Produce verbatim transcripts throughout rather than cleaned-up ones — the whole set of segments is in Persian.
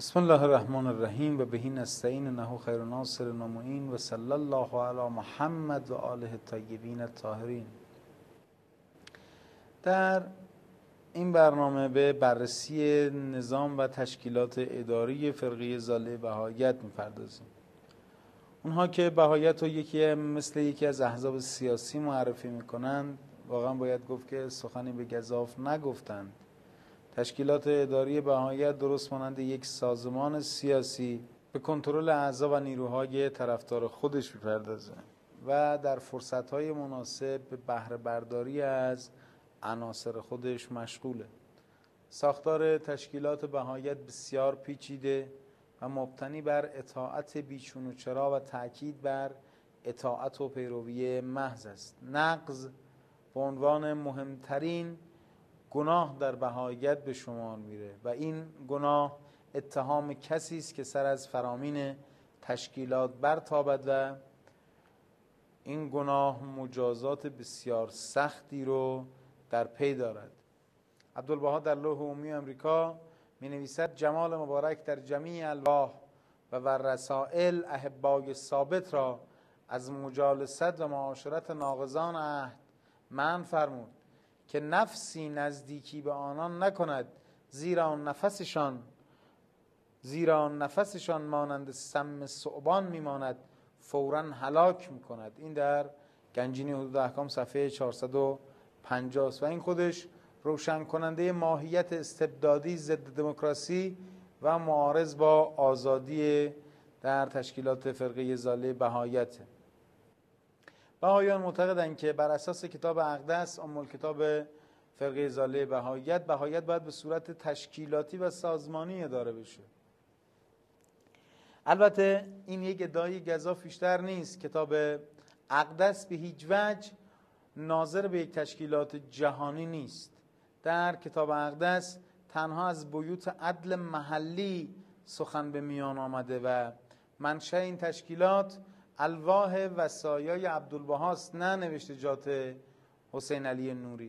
بسم الله الرحمن الرحیم و بهی نستعین انه خیر ناصر و معین و صلی الله علی محمد و آله الطیبین الطاهرین. در این برنامه به بررسی نظام و تشکیلات اداری فرقه ظاله بهائیت می‌پردازیم. اونها که بهائیت رو یکی مثل یکی از احزاب سیاسی معرفی میکنند، واقعا باید گفت که سخنی به گزاف نگفتند. تشکیلات اداری بهائیت درست مانند یک سازمان سیاسی به کنترل اعضا و نیروهای طرفدار خودش می‌پردازه و در فرصت‌های مناسب به بهره برداری از عناصر خودش مشغوله. ساختار تشکیلات بهائیت بسیار پیچیده و مبتنی بر اطاعت بیچون و چرا و تأکید بر اطاعت و پیروی محض است. نقض به عنوان مهمترین گناه در بهائیت به شمار میره و این گناه اتهام کسی است که سر از فرامین تشکیلات برتابد و این گناه مجازات بسیار سختی رو در پی دارد. عبدالبها در لوح عمومی امریکا می نویسد جمال مبارک در جمیع الواح و و رسائل احبای ثابت را از مجالست و معاشرت ناقضان عهد منع فرمود که نفسی نزدیکی به آنان نکند، زیرا آن نفسشان زیرا آن نفسشان مانند سم ثعبان میماند، فوراً هلاک میکند. این در گنجینه حدود احکام صفحه چهارصد و پنجاه است و این خودش روشن کننده ماهیت استبدادی ضد دموکراسی و معارض با آزادی در تشکیلات فرقه ظاله بهائیت. بهائیان معتقدند که بر اساس کتاب اقدس ام الکتاب فرقه ظاله بهائیت، بهائیت باید به صورت تشکیلاتی و سازمانی اداره بشه. البته این یک ادعای گزاف بیشتر نیست. کتاب اقدس به هیچ وجه ناظر به یک تشکیلات جهانی نیست. در کتاب اقدس تنها از بیوت عدل محلی سخن به میان آمده و منشأ این تشکیلات الواح وصایای عبدالبهاست، نه نوشتجات حسین علی نوری.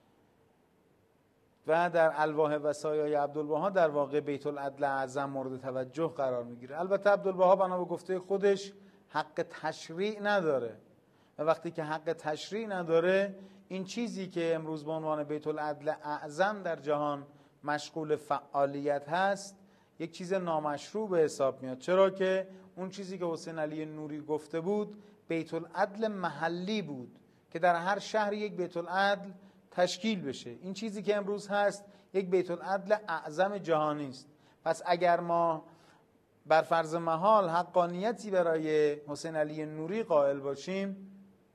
و در الواح وصایای عبدالبها در واقع بیت العدل اعظم مورد توجه قرار میگیره. البته عبدالبها بنا به گفته خودش حق تشریع نداره و وقتی که حق تشریع نداره، این چیزی که امروز به عنوان بیت العدل اعظم در جهان مشغول فعالیت هست یک چیز نامشروع به حساب میاد. چرا که اون چیزی که حسین علی نوری گفته بود بیت العدل محلی بود که در هر شهر یک بیت العدل تشکیل بشه. این چیزی که امروز هست یک بیت العدل اعظم جهانی است. پس اگر ما بر فرض محال حقانیتی برای حسین علی نوری قائل باشیم،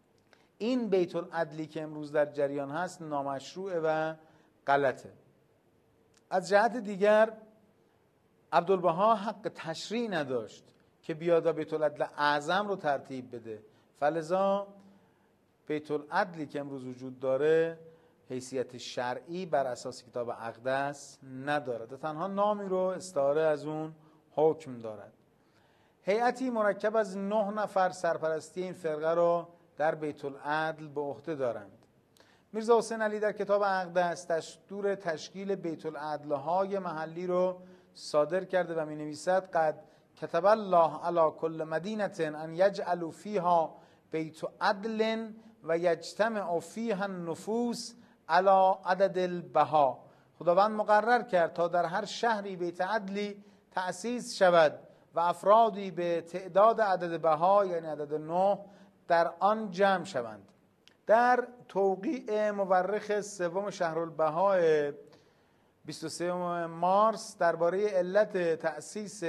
این بیت العدلی که امروز در جریان هست نامشروعه و غلطه. از جهت دیگر عبدالبها حق تشریع نداشت که بیاد بیت العدل اعظم رو ترتیب بده، فلذا بیت العدلی که امروز وجود داره حیثیت شرعی بر اساس کتاب اقدس ندارد، تنها نامی رو استعاره از اون حکم دارد. هیئتی مرکب از نه نفر سرپرستی این فرقه رو در بیت العدل به عهده دارند. میرزا حسین علی در کتاب اقدس دستور تشکیل بیت العدل های محلی رو صادر کرده و می نویسد قد کتب الله علی کل مدینة ان یجعلوا فیها بیت عدل و یجتمع فیها النفوس علی عدد البها. خداوند مقرر کرد تا در هر شهری بیت عدلی تأسیس شود و افرادی به تعداد عدد بها یعنی عدد نه در آن جمع شوند. در توقیع مورخ سوم شهرالبها بیست و سوم مارس درباره علت تأسیس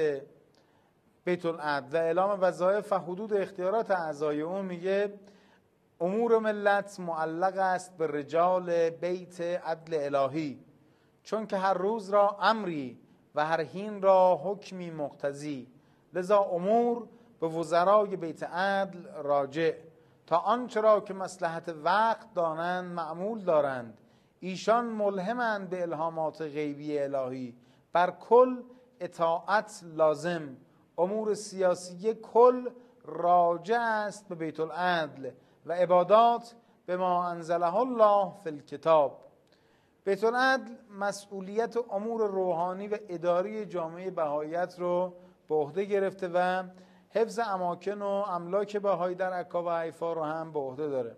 بیت العدل و اعلام وظایف و حدود اختیارات اعضای اون میگه امور ملت معلق است به رجال بیت عدل الهی، چون که هر روز را امری و هر حین را حکمی مقتضی، لذا امور به وزرای بیت عدل راجع تا آنچه را که مصلحت وقت دانند معمول دارند. ایشان ملهمند به الهامات غیبی الهی، بر کل اطاعت لازم. امور سیاسی کل راجع است به بیت العدل و عبادات به ما انزله الله فی الکتاب. بیت العدل مسئولیت امور روحانی و اداری جامعه بهاییت رو به عهده گرفته و حفظ اماکن و املاک بهایی در عکا و حیفا رو هم به عهده داره.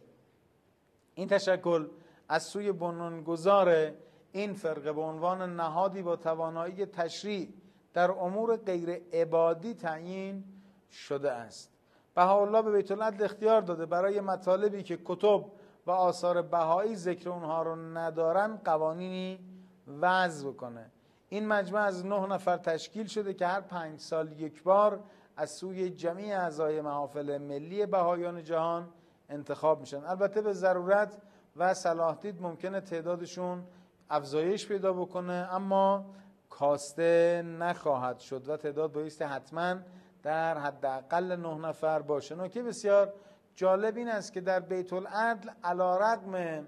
این تشکل از سوی بنیانگذار این فرقه به عنوان نهادی با توانایی تشریع در امور غیر عبادی تعیین شده است. بهاءالله به بیت العدل اختیار داده برای مطالبی که کتب و آثار بهایی ذکر اونها رو ندارن قوانینی وضع بکنه. این مجمع از نه نفر تشکیل شده که هر پنج سال یک بار از سوی جمیع اعضای محافل ملی بهایان جهان انتخاب میشن. البته به ضرورت و صلاح دید ممکنه تعدادشون افزایش پیدا بکنه، اما کاسته نخواهد شد و تعداد بایستی حتما در حداقل نه نفر باشه. نکته بسیار جالب این است که در بیت العدل علیرغم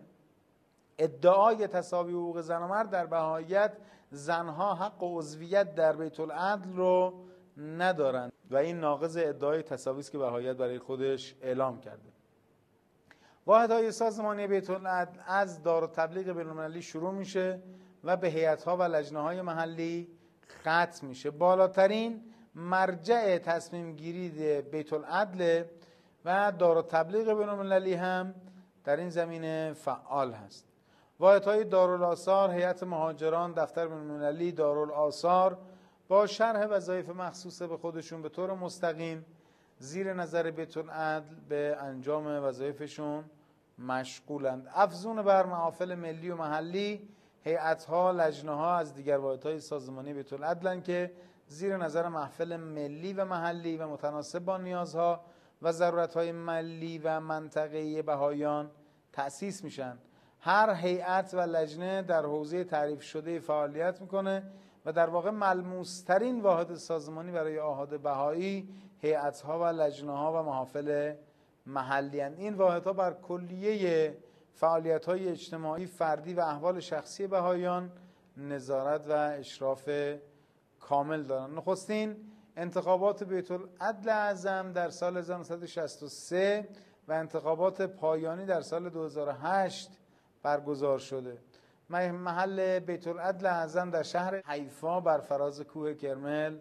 ادعای تساوی حقوق زن و مرد در بهاییت، زنها حق و عضویت در بیت العدل رو ندارند و این ناقض ادعای تساوی است که بهاییت برای خودش اعلام کرده. واحدهای سازمانی بیت العدل از دارالتبلیغ بین‌المللی شروع میشه و به هیئت‌ها و لجنه‌های محلی ختم میشه. بالاترین مرجع تصمیم گیری بیت العدل و دارالتبلیغ بین‌المللی هم در این زمینه فعال هست. واحدهای دارالآثار، هیئت مهاجران، دفتر بین‌المللی، دارالآثار با شرح وظایف مخصوص به خودشون به طور مستقیم زیر نظر بیت العدل به انجام وظایفشون مشغولند. افزون بر محافل ملی و محلی، هیئت‌ها، لجنه‌ها از دیگر واحدهای سازمانی بیت العدل که زیر نظر محفل ملی و محلی و متناسب با نیازها و ضرورت‌های ملی و منطقه‌ای بهایان تأسیس میشن. هر هیئت و لجنه در حوزه تعریف شده فعالیت میکنه و در واقع ملموس‌ترین واحد سازمانی برای آحاد بهایی هیئت‌ها و لجنه‌ها و محافل محلی هستند. این واحدها بر کلیه فعالیت‌های اجتماعی، فردی و احوال شخصی بهایان نظارت و اشراف کامل دارند. نخستین انتخابات بیت العدل اعظم در سال هزار و نهصد و شصت و سه و انتخابات پایانی در سال دو هزار و هشت برگزار شده. محل بیت العدل اعظم در شهر حیفا بر فراز کوه کرمل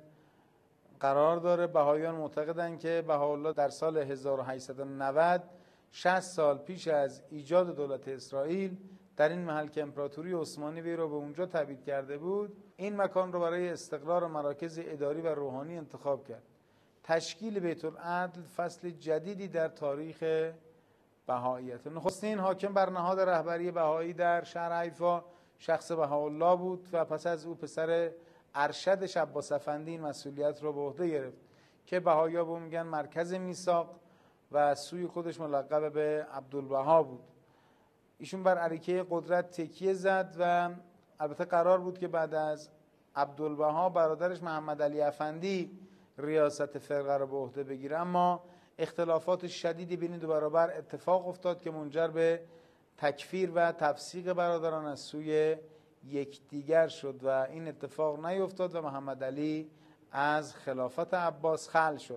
قرار داره. بهایان معتقدند که بهاءالله در سال هزار و هشتصد و نود، شصت سال پیش از ایجاد دولت اسرائیل، در این محل که امپراتوری عثمانی وی را به اونجا تبعید کرده بود، این مکان رو برای استقرار مراکز اداری و روحانی انتخاب کرد. تشکیل بیت العدل فصل جدیدی در تاریخ بهاییت. نخستین حاکم بر نهاد رهبری بهایی در شهر حیفا شخص بهاءالله بود و پس از او پسر ارشد عباس افندی این مسئولیت رو به عهده گرفت که بهائی‌ها به اون میگن مرکز میثاق و سوی خودش ملقب به عبدالبها بود. ایشون بر اریکه قدرت تکیه زد و البته قرار بود که بعد از عبدالبها برادرش محمد علی افندی ریاست فرقه رو به عهده بگیره، اما اختلافات شدیدی بین دو برابر اتفاق افتاد که منجر به تکفیر و تفسیق برادران از سوی یکدیگر شد و این اتفاق نیفتاد و محمد علی از خلافت عباس خلع شد.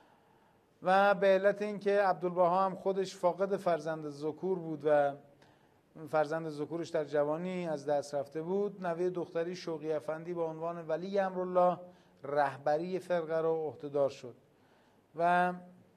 و به علت اینکه عبدالبها هم خودش فاقد فرزند ذکور بود و فرزند ذکورش در جوانی از دست رفته بود، نوه دختری شوقی افندی با عنوان ولی امرالله رهبری فرقه را عهدهدار شد و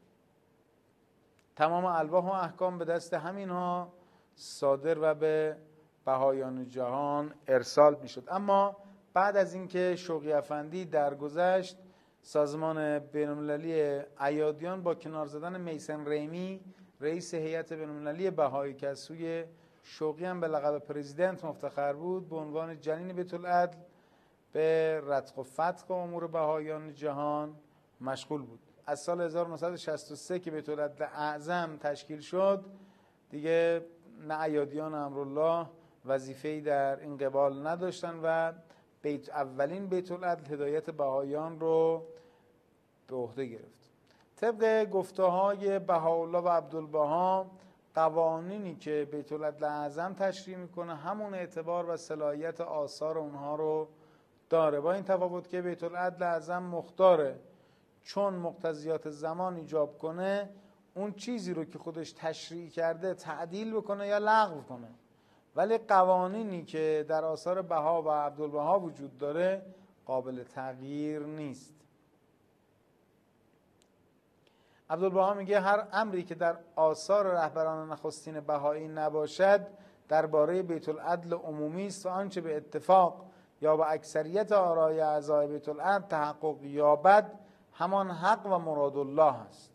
تمام الواح و احکام به دست همینها صادر و به بهایان جهان ارسال می شد. اما بعد از اینکه شوقی افندی درگذشت، سازمان بین‌المللی ایادیان با کنار زدن میسن ریمی رئیس هیئت بین‌المللی بهایی که از سوی شوقی هم به لقب پرزیدنت مفتخر بود، به عنوان جنین بیت العدل به رتق و فتق امور بهایان جهان مشغول بود. از سال هزار و نهصد و شصت و سه که بیت العدل اعظم تشکیل شد، دیگه نه ایادیان امرالله وظیفه‌ای در این قبال نداشتن و بیت اولین بیت العدل هدایت بهایان رو به عهده گرفت. طبق گفته‌های بهاءالله و عبدالبها، قوانینی که بیت العدل اعظم تشریع میکنه همون اعتبار و صلاحیت آثار اونها رو داره، با این تفاوت که بیت العدل اعظم مختاره چون مقتضیات زمان ایجاب کنه اون چیزی رو که خودش تشریع کرده تعدیل بکنه یا لغو کنه. ولی قوانینی که در آثار بها و عبدالبها وجود داره قابل تغییر نیست. عبدالبها میگه هر امری که در آثار رهبران نخستین بهایی نباشد درباره بیت العدل عمومی است و آنچه به اتفاق یا به اکثریت آرای اعضای بیت العدل تحقق یابد همان حق و مراد الله است.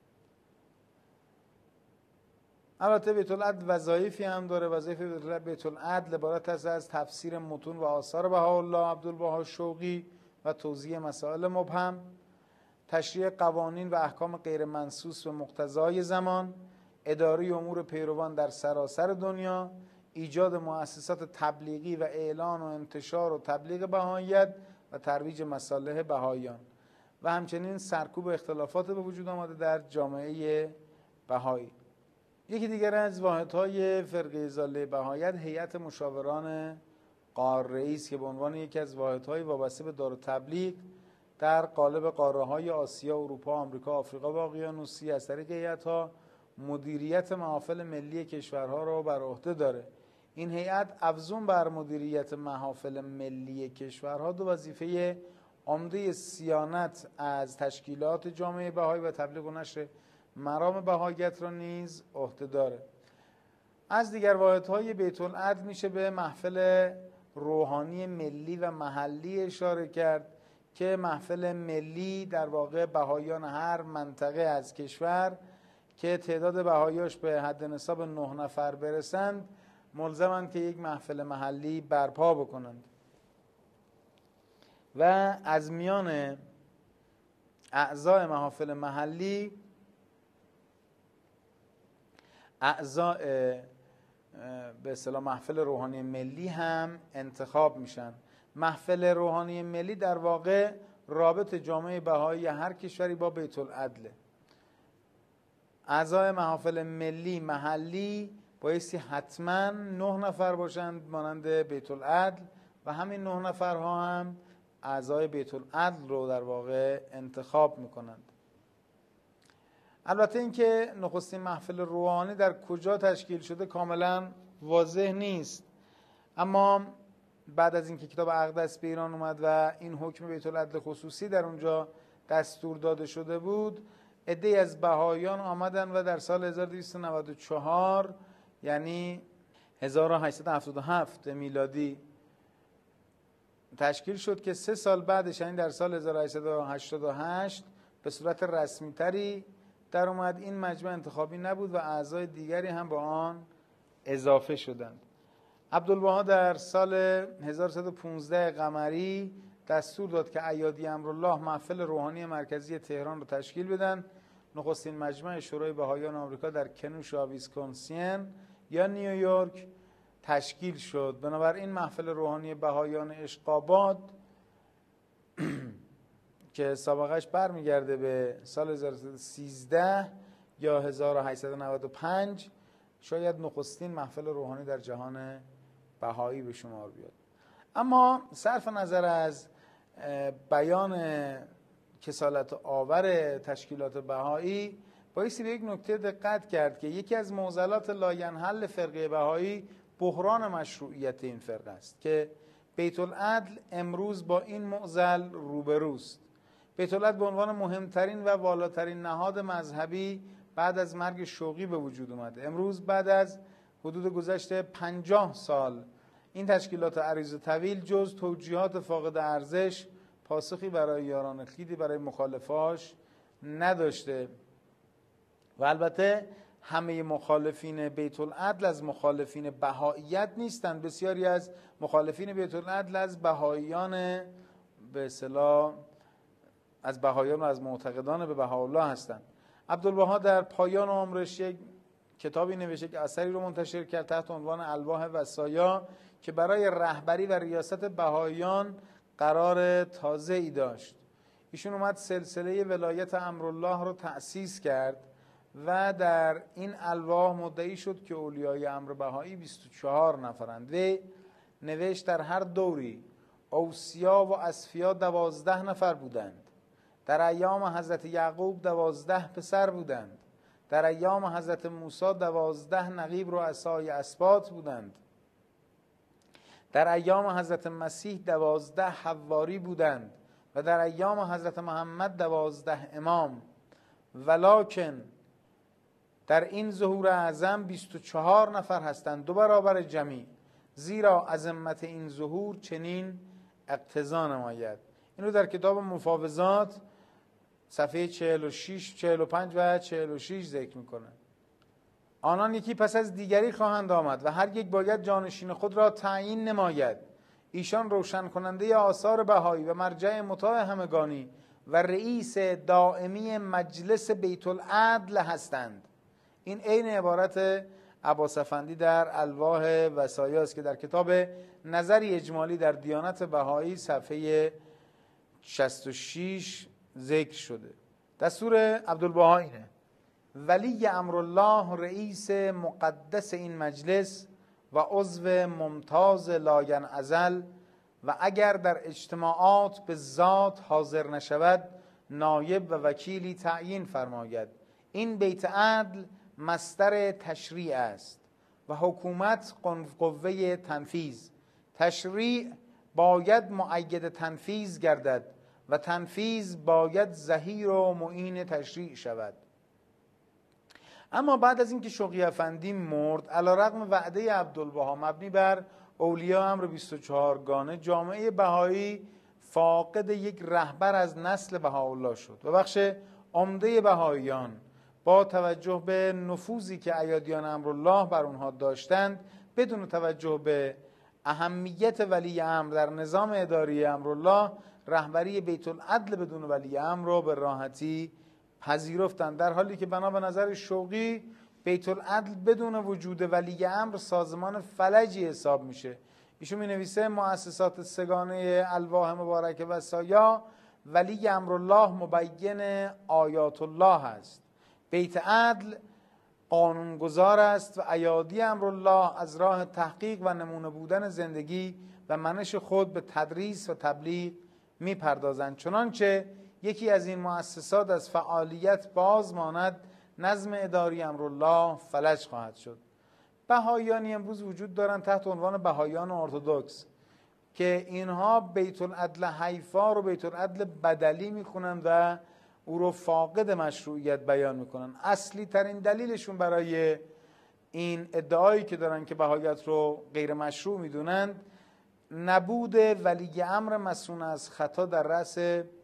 البته بیت العدل وظایفی هم داره. وظایف بیت العدل عبارت است از تفسیر متون و آثار بهاءالله عبدالبها شوقی و توضیح مسائل مبهم، تشریع قوانین و احکام غیر منصوص به مقتضای زمان، اداره امور پیروان در سراسر دنیا، ایجاد مؤسسات تبلیغی و اعلان و انتشار و تبلیغ بهاییت و ترویج مصالح بهاییان و همچنین سرکوب اختلافات به وجود آمده در جامعه بهایی. یکی دیگر از واحدهای فرقه اضاله بهاییت هیئت مشاوران قاره‌ای است که به عنوان یکی از واحدهای وابسته به دارالتبلیغ در قالب قاره‌های آسیا، اروپا، آمریکا، آفریقا و اقیانوسیه از طریق هیئت‌ها مدیریت محافل ملی کشورها را بر عهده داره. این هیئت افزون بر مدیریت محافل ملی کشورها دو وظیفه عمده صیانت از تشکیلات جامعه بهایی و تبلیغ و نشر مرام بهاییت را نیز عهده داره. از دیگر واحدهای بیت العدل میشه به محفل روحانی ملی و محلی اشاره کرد که محفل ملی در واقع بهاییان هر منطقه از کشور که تعداد بهاییاش به حد نصاب نه نفر برسند ملزمند که یک محفل محلی برپا بکنند و از میان اعضای محافل محلی اعضای به اصطلاح محفل روحانی ملی هم انتخاب میشن. محفل روحانی ملی در واقع رابط جامعه بهایی هر کشوری با بیت العدل. اعضای محافل ملی محلی بایستی حتما نه نفر باشند مانند بیت العدل و همین نه نفرها هم اعضای بیت العدل رو در واقع انتخاب میکنند. البته اینکه نخستین محفل روحانی در کجا تشکیل شده کاملا واضح نیست، اما بعد از اینکه کتاب اقدس به ایران اومد و این حکم بیت العدل خصوصی در اونجا دستور داده شده بود، عده‌ای از بهاییان آمدن و در سال هزار و دویست و نود و چهار یعنی هزار و هشتصد و هفتاد و هفت میلادی تشکیل شد که سه سال بعدش یعنی در سال هزار و هشتصد و هشتاد و هشت به صورت رسمی تری در اومد. این مجمع انتخابی نبود و اعضای دیگری هم با آن اضافه شدند. عبدالبها در سال هزار و سیصد و پانزده قمری دستور داد که ایادی امرالله محفل روحانی مرکزی تهران رو تشکیل بدن. نخستین مجمع شورای بهاییان آمریکا در کنوشا ویسکونسین یا نیویورک تشکیل شد. بنابراین محفل روحانی بهاییان اشقاباد که سابقش برمیگرده به سال هزار و سیصد و سیزده یا هزار و هشتصد و نود و پنج شاید نخستین محفل روحانی در جهان بهایی به شمار بیاد. اما صرف نظر از بیان کسالت آور تشکیلات بهایی بایستی به یک نکته دقت کرد که یکی از معضلات لاینحل فرقه بهایی بحران مشروعیت این فرقه است که بیت العدل امروز با این معضل روبروست. بیت العدل به عنوان مهمترین و والاترین نهاد مذهبی بعد از مرگ شوقی به وجود اومده. امروز بعد از حدود گذشته پنجاه سال این تشکیلات عریض و طویل جز توجیهات فاقد ارزش پاسخی برای یاران خیدی برای مخالفاش نداشته و البته همه مخالفین بیت العدل از مخالفین بهاییت نیستند. بسیاری از مخالفین بیت العدل از بهاییان به اصطلاح از بهاییان و از معتقدان به بهاءالله هستند. عبدالبها در پایان عمرش یک کتابی نوشته که اثری رو منتشر کرد تحت عنوان الواح وصایا که برای رهبری و ریاست بهاییان قرار تازه‌ای داشت. ایشون اومد سلسله ولایت امرالله رو تأسیس کرد و در این الواح مدعی شد که اولیای امر بهایی بیست و چهار نفرند. و نوشت در هر دوری اوصیا و اصفیا دوازده نفر بودند. در ایام حضرت یعقوب دوازده پسر بودند. در ایام حضرت موسی دوازده نقیب رؤسای اسباط بودند. در ایام حضرت مسیح دوازده حواری بودند و در ایام حضرت محمد دوازده امام، ولکن در این ظهور اعظم بیست و چهار نفر هستند، دو برابر جمعی، زیرا عظمت این ظهور چنین اقتضا نماید. این رو در کتاب مفاوضات صفحه چهل و شش، چهل و پنج و چهل و شش ذکر میکنه. آنان یکی پس از دیگری خواهند آمد و هر یک باید جانشین خود را تعیین نماید. ایشان روشن کننده آثار بهایی و مرجع مطاع همگانی و رئیس دائمی مجلس بیت العدل هستند. این عین عبارت عباس افندی در الواح وصایا است که در کتاب نظری اجمالی در دیانت بهایی صفحه شصت و شش ذکر شده. دستور عبدالبها اینه: ولی امرالله رئیس مقدس این مجلس و عضو ممتاز لاینعزل و اگر در اجتماعات به ذات حاضر نشود نایب و وکیلی تعیین فرماید. این بیت عدل مصدر تشریع است و حکومت قوه تنفیذ. تشریع باید مؤید تنفیذ گردد و تنفیذ باید ظهیر و معین تشریع شود. اما بعد از اینکه شوقی افندی مرد، علیرغم وعده عبدالبها مبنی بر اولیاء امر بیست و چهار گانه، جامعه بهایی فاقد یک رهبر از نسل بهاءالله شد و بخش عمده بهاییان با توجه به نفوذی که ایادیان امرالله بر اونها داشتند، بدون توجه به اهمیت ولی امر در نظام اداری امرالله، رهبری بیت العدل بدون ولی امر رو به راحتی پذیرفتند، در حالی که بنا به نظر شوقی بیت العدل بدون وجود ولی امر سازمان فلجی حساب میشه. ایشون می نویسه مؤسسات سگانه الواح مبارک وصایا ولی امرالله مبین آیات الله است. بیت عدل قانونگذار است و ایادی امرالله از راه تحقیق و نمونه بودن زندگی و منش خود به تدریس و تبلیغ می پردازند. چنانچه یکی از این مؤسسات از فعالیت باز ماند، نظم اداری امرالله فلج خواهد شد. بهاییانی امروز وجود دارند تحت عنوان بهاییان ارتدوکس که اینها بیت العدل حیفا رو بیت العدل بدلی میخونن و او رو فاقد مشروعیت بیان میکنن. اصلی ترین دلیلشون برای این ادعایی که دارن که بهاییت رو غیر مشروع میدونند، نبود ولی امر مسئول از خطا در رأس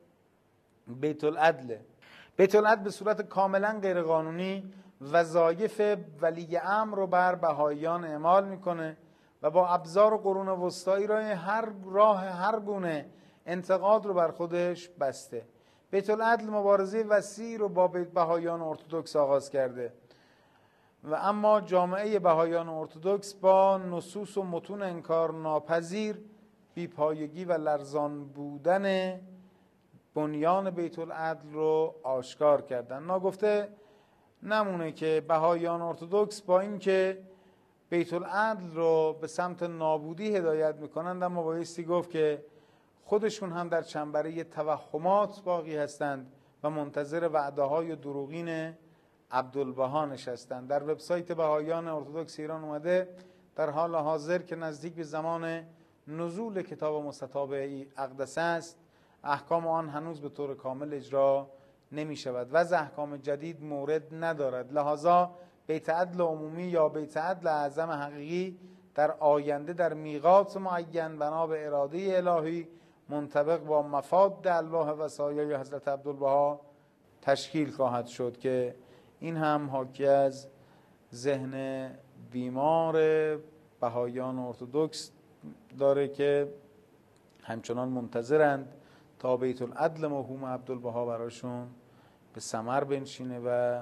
بیت العدل. بیت العدل به صورت کاملا غیر قانونی وظایف ولی امر رو بر بهاییان اعمال میکنه و با ابزار و قرون وسطایی راه هر راه هر گونه انتقاد رو بر خودش بسته. بیت العدل مبارزه وسیع رو با بهاییان ارتدوکس آغاز کرده و اما جامعه بهاییان ارتدوکس با نصوص و متون انکار ناپذیر بیپایگی و لرزان بودن بنیان بیت العدل رو آشکار کردن. ناگفته نمونه که بهاییان ارتدوکس با اینکه بیت العدل رو به سمت نابودی هدایت میکنند، اما بایستی گفت که خودشون هم در چنبره توهمات باقی هستند و منتظر وعده های دروغین عبدالبها نشستند. در وبسایت بهاییان ارتدوکس ایران اومده در حال حاضر که نزدیک به زمان نزول کتاب مستطاب اقدس است، احکام آن هنوز به طور کامل اجرا نمی شود. وضع احکام جدید مورد ندارد، لذا بیت عدل عمومی یا بیت عدل اعظم حقیقی در آینده در میقات معین بنا به اراده الهی منطبق با مفاد الواح وصایای حضرت عبدالبها تشکیل خواهد شد که این هم حاکی از ذهن بیمار بهاییان ارتدوکس داره که همچنان منتظرند تا بیت العدل موهوم عبدالبها براشون به ثمر بنشینه و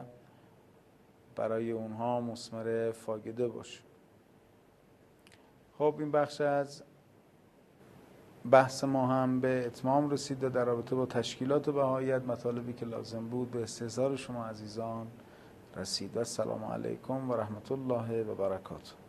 برای اونها مثمر فایده باشه. خب این بخش از بحث ما هم به اتمام رسید و در رابطه با تشکیلات بهاییت مطالبی که لازم بود به استحضار شما عزیزان رسید. و السلام علیکم و رحمت الله و برکاته.